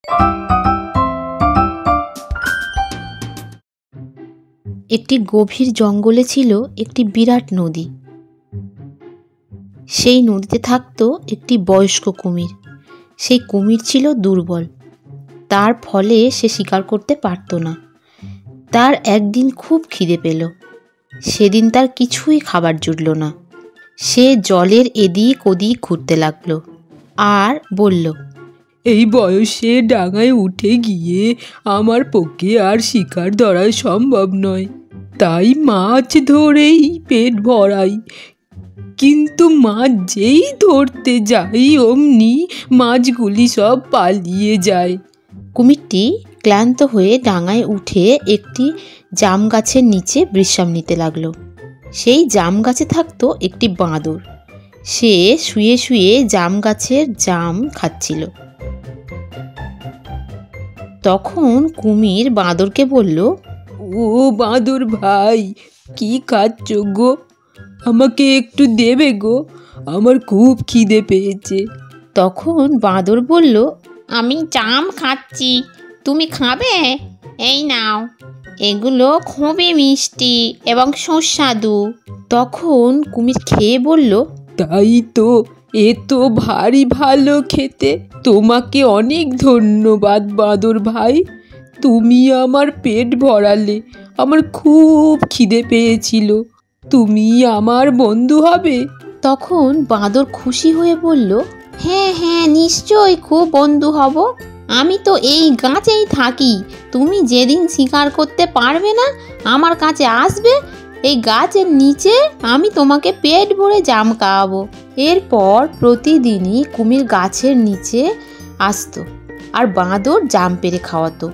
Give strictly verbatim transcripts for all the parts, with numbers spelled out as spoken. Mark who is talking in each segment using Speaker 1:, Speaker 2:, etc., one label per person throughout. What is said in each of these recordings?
Speaker 1: একটি গভীর জঙ্গলে ছিল একটি বিরাট নদী। সেই নদীতে থাকত একটি বয়স্ক কুমির। সেই কুমির ছিল দুর্বল, তার ফলে সে শিকার করতে পারত না। তার একদিন খুব খিদে পেল। সেদিন তার কিছুই খাবার জুটল না। সে জলের এদিক ওদিক ঘুরতে লাগলো আর বলল,
Speaker 2: এই বয়সে ডাঙায় উঠে গিয়ে আমার পক্ষে আর শিকার ধরা সম্ভব নয়, তাই মাছ ধরেই পেট ভরাই। কিন্তু মাছ যেই ধরতে যাই অমনি মাছগুলি সব পালিয়ে যায়।
Speaker 1: কুমিরটি ক্লান্ত হয়ে ডাঙায় উঠে একটি জাম গাছের নিচে বিশ্রাম নিতে লাগলো। সেই জাম গাছে থাকতো একটি বাঁদর। সে শুয়ে শুয়ে জাম গাছের জাম খাচ্ছিল। তখন কুমির বাঁদরকে বলল,
Speaker 2: ও বাঁদর ভাই, কি খাচ্ছ গো? আমাকে একটু দেবে গো, আমার খুব খিদে পেয়েছে।
Speaker 1: তখন বাঁদর বলল, আমি জাম খাচ্ছি, তুমি খাবে? এই নাও, এগুলো খুবই মিষ্টি এবং সুস্বাদু। তখন কুমির খেয়ে বলল,
Speaker 2: তাই তো, এ তো ভারী ভালো খেতে। তোমাকে অনেক ধন্যবাদ বাঁদর ভাই, তুমি আমার পেট ভরালে। আমার খুব খিদে পেয়েছিল, তুমি আমার বন্ধু হবে?
Speaker 1: তখন বাঁদর খুশি হয়ে বলল, হ্যাঁ হ্যাঁ নিশ্চয়ই, খুব বন্ধু হব। আমি তো এই গাছেই থাকি। তুমি যেদিন শিকার করতে পারবে না আমার কাছে আসবে, এই গাছের নিচে আমি তোমাকে পেট ভরে জাম খাওয়াবো। এরপর প্রতিদিনই কুমির গাছের নিচে আসতো আর বাঁদর জাম পেড়ে খাওয়াতো।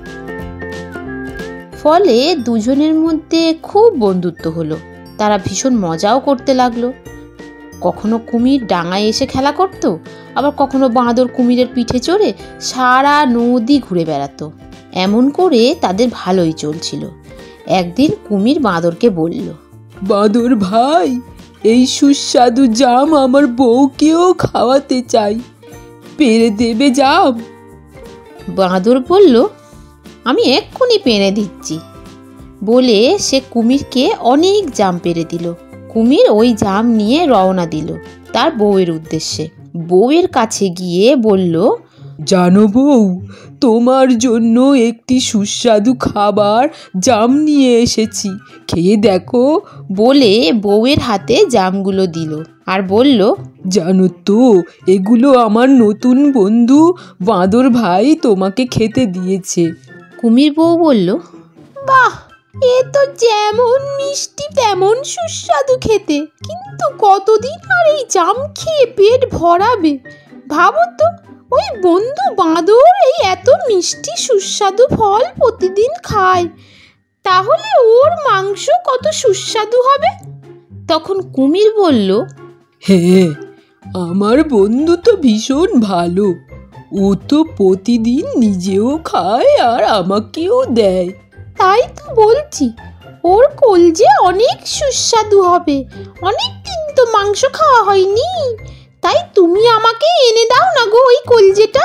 Speaker 1: ফলে দুজনের মধ্যে খুব বন্ধুত্ব হলো। তারা ভীষণ মজাও করতে লাগলো। কখনো কুমির ডাঙায় এসে খেলা করত, আবার কখনো বাঁদর কুমিরের পিঠে চড়ে সারা নদী ঘুরে বেড়াতো। এমন করে তাদের ভালোই চলছিল। একদিন কুমির বাঁদরকে বলল,
Speaker 2: বাঁদর ভাই, এই সুস্বাদু জাম আমার বউকেও খাওয়াতে চাই, পেড়ে দেবে জাম?
Speaker 1: বাঁদর বলল, আমি এক্ষুনি পেড়ে দিচ্ছি। বলে সে কুমিরকে অনেক জাম পেড়ে দিল। কুমির ওই জাম নিয়ে রওনা দিল তার বউয়ের উদ্দেশ্যে। বউয়ের কাছে গিয়ে বলল,
Speaker 2: জানো বউ, তোমার জন্য একটি সুস্বাদু খাবার জাম নিয়ে এসেছি, খেয়ে দেখো।
Speaker 1: বলে বউয়ের হাতে জামগুলো দিল আর বলল,
Speaker 2: জানো তো, এগুলো আমার নতুন বন্ধু বাঁদর ভাই তোমাকে খেতে দিয়েছে।
Speaker 1: কুমির বউ বলল, বাহ, এ তো যেমন মিষ্টি তেমন সুস্বাদু খেতে, কিন্তু কতদিন আর এই জাম খেয়ে পেট ভরাবে? ভাবো তো, ওই বন্ধু বাঁদর এই এত মিষ্টি সুস্বাদু ফল প্রতিদিন খায়, তাহলে ওর মাংস কত সুস্বাদু হবে। তখন কুমির বলল,
Speaker 2: হ্যাঁ, আমার বন্ধু তো ভীষণ ভালো, ও তো প্রতিদিন নিজেও খায় আর আমাকেও দেয়।
Speaker 1: তাই তো বলছি, ওর কলজে অনেক সুস্বাদু হবে। অনেক দিন তো মাংস খাওয়া হয়নি, তাই তুমি আমাকে এনে দাও না গো ওই কলজেটা।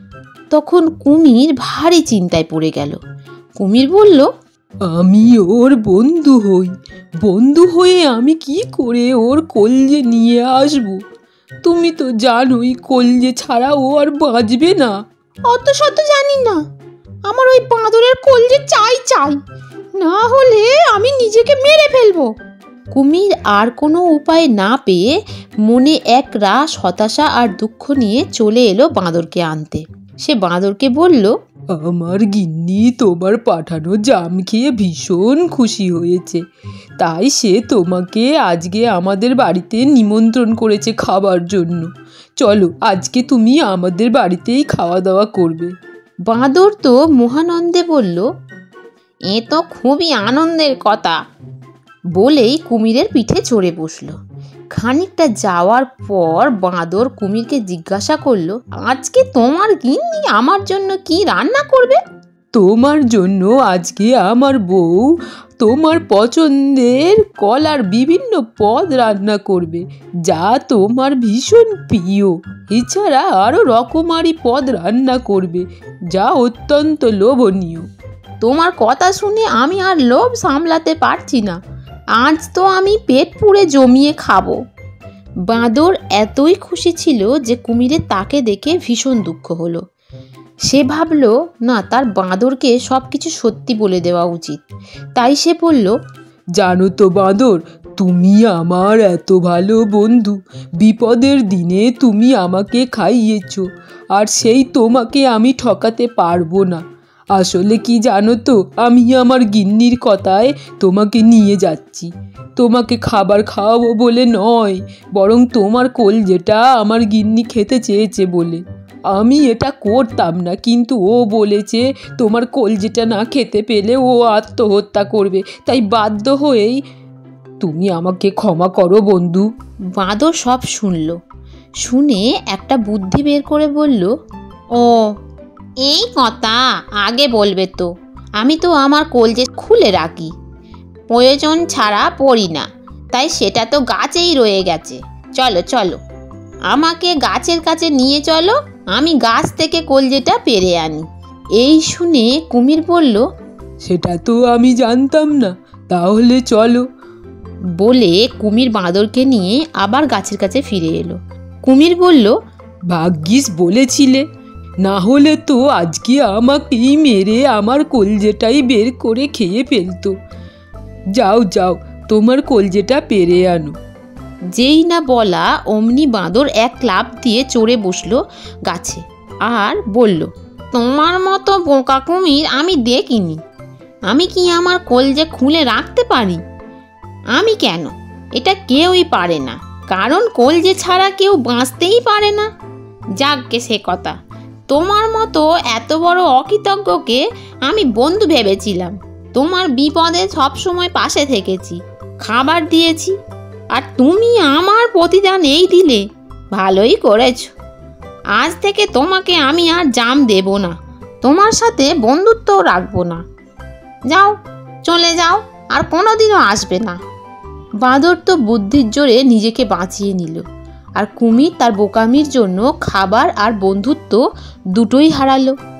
Speaker 1: তখন কুমির ভারী চিন্তায় পড়ে গেল। কুমির বলল,
Speaker 2: আমি ওর বন্ধু হই, বন্ধু হয়ে আমি কি করে ওর কলজে নিয়ে আসবো? তুমি তো জানোই কলজে ছাড়া ও আর বাঁচবে না।
Speaker 1: অত শত জানি না, আমার ওই বাঁদরের কলজে চাই চাই, না হলে আমি নিজেকে মেরে ফেলবো। কুমির আর কোনো উপায় না পেয়ে মনে এক রাশ হতাশা আর দুঃখ নিয়ে চলে এলো বাঁদরকে আনতে। সে বাঁদরকে বলল,
Speaker 2: আমার গিন্নি তোমার পাঠানো জাম খেয়ে ভীষণ খুশি হয়েছে, তাই সে তোমাকে আজকে আমাদের বাড়িতে নিমন্ত্রণ করেছে খাবার জন্য। চলো, আজকে তুমি আমাদের বাড়িতেই খাওয়া দাওয়া করবে।
Speaker 1: বাঁদর তো মহানন্দে বলল, এ তো খুবই আনন্দের কথা। বলেই কুমিরের পিঠে চড়ে বসলো। খানিকটা যাওয়ার পর বাঁদর কুমিরকে জিজ্ঞাসা করলো, আজকে তোমার গিন্নি আমার জন্য কি রান্না করবে?
Speaker 2: তোমার জন্য আজকে আমার বউ তোমার পছন্দের কলার বিভিন্ন পদ রান্না করবে, যা তোমার ভীষণ প্রিয়। এছাড়া আরও রকমারি পদ রান্না করবে, যা অত্যন্ত লোভনীয়।
Speaker 1: তোমার কথা শুনে আমি আর লোভ সামলাতে পারছি না। আজ তো আমি পেট পুড়ে জমিয়ে খাবো। বাঁদর এতই খুশি ছিল যে কুমিরের তাকে দেখে ভীষণ দুঃখ হলো। সে ভাবলো না, তার বাঁদরকে সব কিছু সত্যি বলে দেওয়া উচিত। তাই সে বলল,
Speaker 2: জানো তো বাঁদর, তুমি আমার এত ভালো বন্ধু। বিপদের দিনে তুমি আমাকে খাইয়েছো, আর সেই তোমাকে আমি ঠকাতে পারবো না। আসলে কি জানো তো, আমি আমার গিন্নির কথায় তোমাকে নিয়ে যাচ্ছি। তোমাকে খাবার খাওয়াবো বলে নয়, বরং তোমার কলজেটা আমার গিন্নি খেতে চেয়েছে বলে। আমি এটা করতাম না, কিন্তু ও বলেছে তোমার কলজেটা না খেতে পেলে ও আত্মহত্যা করবে, তাই বাধ্য হয়েই তুমি আমাকে ক্ষমা করো বন্ধু।
Speaker 1: বাঁদর সব শুনল। শুনে একটা বুদ্ধি বের করে বলল, ও এই কথা আগে বলবে তো। আমি তো আমার কলজে খুলে রাখি, প্রয়োজন ছাড়া পড়ি না, তাই সেটা তো গাছেই রয়ে গেছে। চলো চলো, আমাকে গাছের কাছে নিয়ে চলো, আমি গাছ থেকে কলজেটা পেরে আনি। এই শুনে কুমির বলল,
Speaker 2: সেটা তো আমি জানতাম না, তাহলে চলো।
Speaker 1: বলে কুমির বাঁদরকে নিয়ে আবার গাছের কাছে ফিরে এলো। কুমির বলল,
Speaker 2: ভাগ্যিস বলেছিলে, না হলে তো আজকে আমাকেই মেরে আমার কলজেটাই বের করে খেয়ে ফেলতো। যাও যাও, তোমার কলজেটা পেরে আনো।
Speaker 1: যেই না বলা অমনি বাঁদর এক লাফ দিয়ে চড়ে বসলো গাছে, আর বলল, তোমার মতো বোকা কুমির আমি দেখিনি। আমি কি আমার কলজে খুলে রাখতে পারি? আমি কেন, এটা কেউই পারে না, কারণ কলজে ছাড়া কেউ বাঁচতেই পারে না। যাকগে সে কথা, তোমার মতো এত বড় অকৃতজ্ঞকে আমি বন্ধু ভেবেছিলাম। তোমার বিপদে সবসময় পাশে থেকেছি, খাবার দিয়েছি, আর তুমি আমার প্রতিদান এই দিলে। ভালোই করেছ। আজ থেকে তোমাকে আমি আর জাম দেব না, তোমার সাথে বন্ধুত্বও রাখবো না। যাও, চলে যাও, আর কোনোদিনও আসবে না। বাঁদর তো বুদ্ধির জোরে নিজেকে বাঁচিয়ে নিল, আর কুমির তার বোকামির জন্য খাবার আর বন্ধুত্ব দুটোই হারালো।